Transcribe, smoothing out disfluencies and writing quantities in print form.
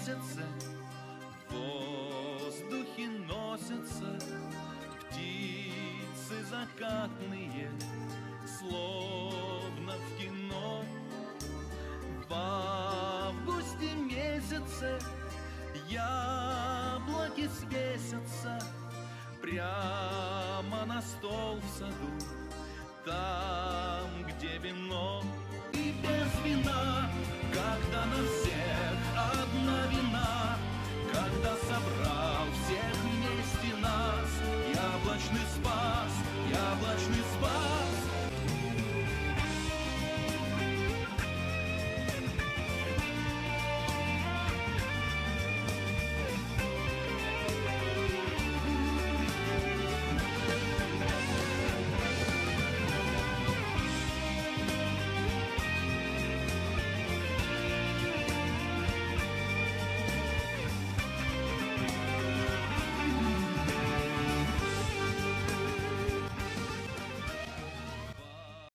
месяце в воздухе носятся птицы закатные, словно в кино. В августе месяце яблоки свесятся прямо на стол в саду, там, где вино. И без вина, как